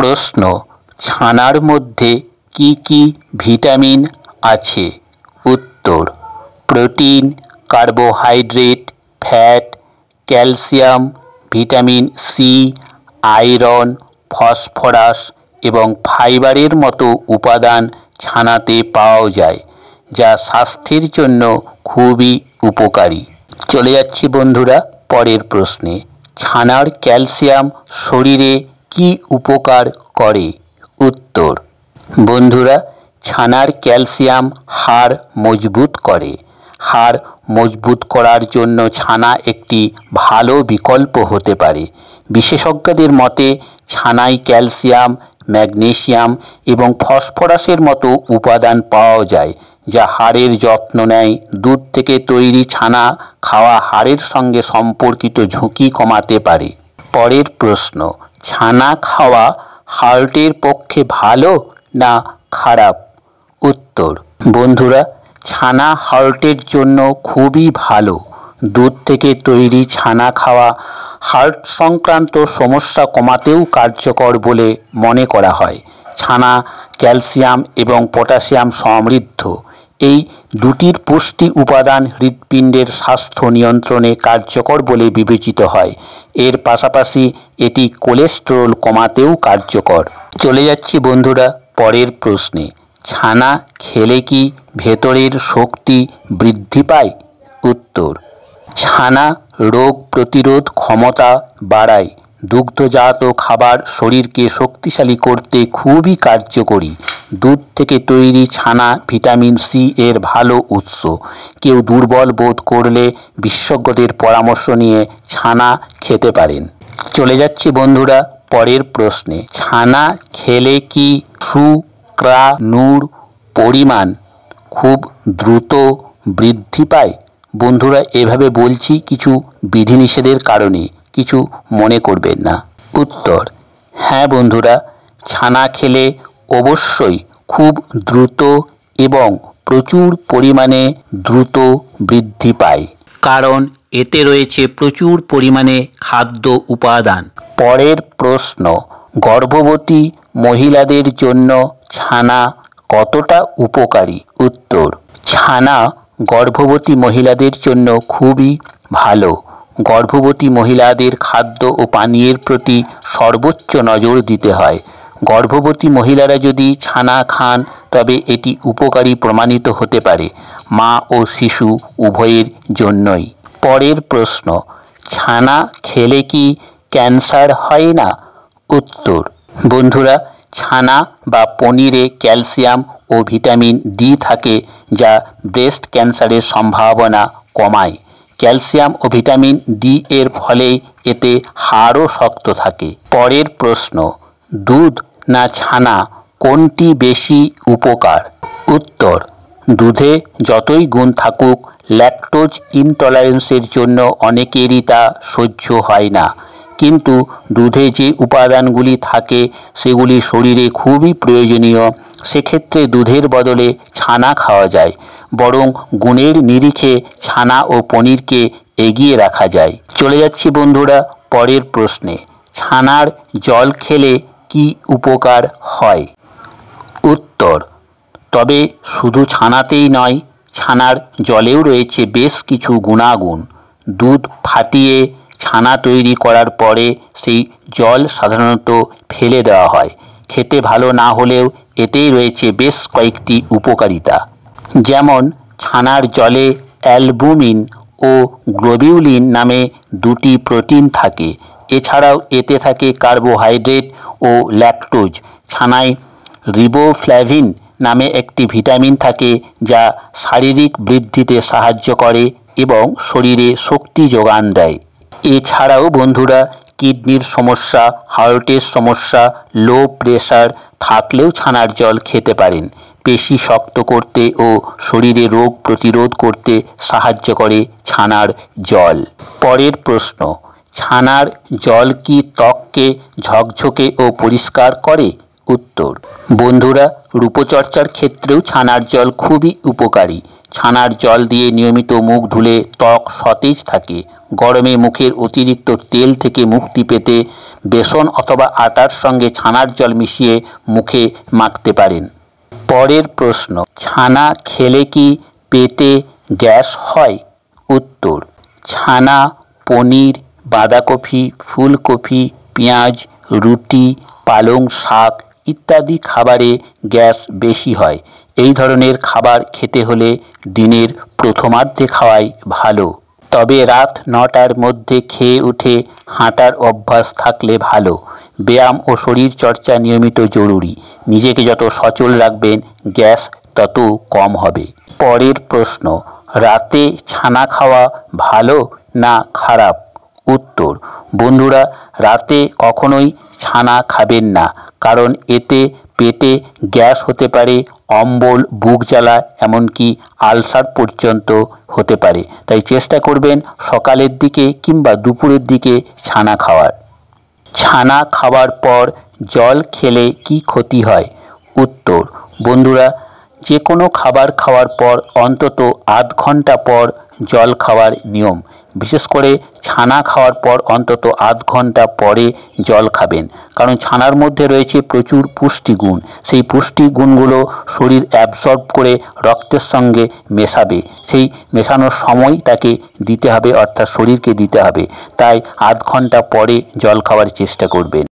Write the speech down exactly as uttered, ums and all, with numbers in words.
প্রশ্ন, ছানার মধ্যে কি কি ভিটামিন আছে? উত্তর, protein, carbohydrate, fat, calcium, vitamin C, iron, phosphorus এবং ফাইবারের মতো উপাদান ছানাতে পাওয়া যায়, যা স্বাস্থ্যের জন্য খুবই উপকারী। চলে যাচ্ছি বন্ধুরা পরের প্রশ্নে। ছানার ক্যালসিয়াম শরীরে কি উপকার করে? উত্তর, বন্ধুরা, ছানার ক্যালসিয়াম হাড় মজবুত করে। হাড় মজবুত করার জন্য ছানা একটি ভালো বিকল্প হতে পারে। বিশেষজ্ঞদের মতে ছানায় ক্যালসিয়াম, ম্যাগনেসিয়াম এবং ফসফরাসের মতো উপাদান পাওয়া যায়, যা হাড়ের যত্ন নেয়। দুধ থেকে তৈরি ছানা খাওয়া হাড়ের সঙ্গে সম্পর্কিত ঝুঁকি কমাতে পারে। পরের প্রশ্ন, ছানা খাওয়া হার্টের পক্ষে ভালো না খারাপ? উত্তর, বন্ধুরা, ছানা হার্টের জন্য খুবই ভালো। দুধ থেকে তৈরি ছানা খাওয়া হার্ট সংক্রান্ত সমস্যা কমাতেও কার্যকর বলে মনে করা হয়। ছানা ক্যালসিয়াম এবং পটাশিয়াম সমৃদ্ধ। এই দুটির পুষ্টি উপাদান হৃৎপিণ্ডের স্বাস্থ্য নিয়ন্ত্রণে কার্যকর বলে বিবেচিত হয়। এর পাশাপাশি এটি কোলেস্টেরল কমাতেও কার্যকর। চলে যাচ্ছি বন্ধুরা পরের প্রশ্নে। ছানা খেলে কি ভেতরের শক্তি বৃদ্ধি পায়? উত্তর, ছানা রোগ প্রতিরোধ ক্ষমতা বাড়ায়। দুগ্ধজাত খাবার শরীরকে শক্তিশালী করতে খুবই কার্যকরী। দুধ থেকে তৈরি ছানা ভিটামিন সি এর ভালো উৎস। কেউ দুর্বল বোধ করলে বিশেষজ্ঞদের পরামর্শ নিয়ে ছানা খেতে পারেন। চলে যাচ্ছি বন্ধুরা পরের প্রশ্নে। ছানা খেলে কি শুক্রাণুর পরিমাণ খুব দ্রুত বৃদ্ধি পায়? বন্ধুরা, এভাবে বলছি কিছু বিধিনিষেধের কারণে, কিছু মনে করবেন না। উত্তর, হ্যাঁ বন্ধুরা, ছানা খেলে অবশ্যই খুব দ্রুত এবং প্রচুর পরিমাণে দ্রুত বৃদ্ধি পায়, কারণ এতে রয়েছে প্রচুর পরিমাণে খাদ্য উপাদান। পরের প্রশ্ন, গর্ভবতী মহিলাদের জন্য ছানা কতটা উপকারী? উত্তর, ছানা গর্ভবতী মহিলাদের জন্য খুবই ভালো। গর্ভবতী মহিলাদের খাদ্য ও পানীয়ের প্রতি সর্বোচ্চ নজর দিতে হয়। গর্ভবতী মহিলারা যদি ছানা খান তবে এটি উপকারী প্রমাণিত হতে পারে, মা ও শিশু উভয়ের জন্যই। পরের প্রশ্ন, ছানা খেলে কি ক্যান্সার হয় না? উত্তর, বন্ধুরা, ছানা বা পনিরে ক্যালসিয়াম ও ভিটামিন ডি থাকে, যা ব্রেস্ট ক্যান্সারের সম্ভাবনা কমায়। ক্যালসিয়াম ও ভিটামিন ডি এর ফলে এতে হাড়ও শক্ত থাকে। পরের প্রশ্ন, দুধ না ছানা কোনটি বেশি উপকার? উত্তর, দুধে যতই গুণ থাকুক ল্যাকটোজ ইনটলারেন্সের জন্য অনেকেরই তা সহ্য হয় না, কিন্তু দুধে যে উপাদানগুলি থাকে সেগুলি শরীরে খুবই প্রয়োজনীয়। সেক্ষেত্রে দুধের বদলে ছানা খাওয়া যায়। বরং গুণের নিরিখে ছানা ও পনিরকে এগিয়ে রাখা যায়। চলে যাচ্ছি বন্ধুরা পরের প্রশ্নে। ছানার জল খেলে কি উপকার হয়? উত্তর, তবে শুধু ছানাতেই নয়, ছানার জলেও রয়েছে বেশ কিছু গুণাগুণ। দুধ ফাটিয়ে ছানা তৈরি করার পরে সেই জল সাধারণত ফেলে দেওয়া হয়। খেতে ভালো না হলেও এতেই রয়েছে বেশ কয়েকটি উপকারিতা। যেমন ছানার জলে অ্যালবুমিন ও গ্লোবিউলিন নামে দুটি প্রোটিন থাকে। এছাড়াও এতে থাকে কার্বোহাইড্রেট ও ল্যাকটোজ। ছানায় রিবোফ্ল্যাভিন নামে একটি ভিটামিন থাকে, যা শারীরিক বৃদ্ধিতে সাহায্য করে এবং শরীরে শক্তি যোগান দেয়। এছাড়াও বন্ধুরা, কিডনির সমস্যা, হার্টের সমস্যা, লো প্রেশার থাকলেও ছানার জল খেতে পারেন। পেশি শক্ত করতে ও শরীরে রোগ প্রতিরোধ করতে সাহায্য করে ছানার জল। পরের প্রশ্ন, ছানার জল কি ত্বককে ঝকঝকে ও পরিষ্কার করে? উত্তর, বন্ধুরা, রূপচর্চার ক্ষেত্রেও ছানার জল খুবই উপকারী। ছানার জল দিয়ে নিয়মিত মুখ ধুলে ত্বক সতেজ থাকে। গরমে মুখের অতিরিক্ত তেল থেকে মুক্তি পেতে বেসন অথবা আটার সঙ্গে ছানার জল মিশিয়ে মুখে মাখতে পারেন। পরের প্রশ্ন, ছানা খেলে কি পেটে গ্যাস হয়? উত্তর, ছানা, পনির, বাঁধাকপি, ফুলকপি, পেঁয়াজ, রুটি, পালং শাক ইত্যাদি খাবারে গ্যাস বেশি হয়। এই ধরনের খাবার খেতে হলে দিনের প্রথমার্ধে খাওয়াই ভালো। তবে রাত নটার মধ্যে খেয়ে উঠে হাঁটার অভ্যাস থাকলে ভালো। ব্যায়াম ও শরীরচর্চা নিয়মিত জরুরি। নিজেকে যত সচল রাখবেন গ্যাস তত কম হবে। পরের প্রশ্ন, রাতে ছানা খাওয়া ভালো না খারাপ? উত্তর, বন্ধুরা, রাতে কখনোই ছানা খাবেন না, কারণ এতে পেটে গ্যাস হতে পারে, অম্বল, বুক জ্বালা, এমনকি আলসার পর্যন্ত হতে পারে। তাই চেষ্টা করবেন সকালের দিকে কিংবা দুপুরের দিকে ছানা খাওয়ার। ছানা খাওয়ার পর জল খেলে কি ক্ষতি হয়? উত্তর, বন্ধুরা, যে কোনো খাবার খাওয়ার পর অন্তত আধ ঘন্টা পর জল খাওয়ার নিয়ম। বিশেষ করে ছানা খাওয়ার পর অন্তত আধ ঘন্টা পরে জল খাবেন, কারণ ছানার মধ্যে রয়েছে প্রচুর পুষ্টিগুণ। সেই পুষ্টিগুণগুলো শরীর অ্যাবসর্ব করে রক্তের সঙ্গে মেশাবে। সেই মেশানোর সময় তাকে দিতে হবে, অর্থাৎ শরীরকে দিতে হবে। তাই আধ ঘন্টা পরে জল খাওয়ার চেষ্টা করবেন।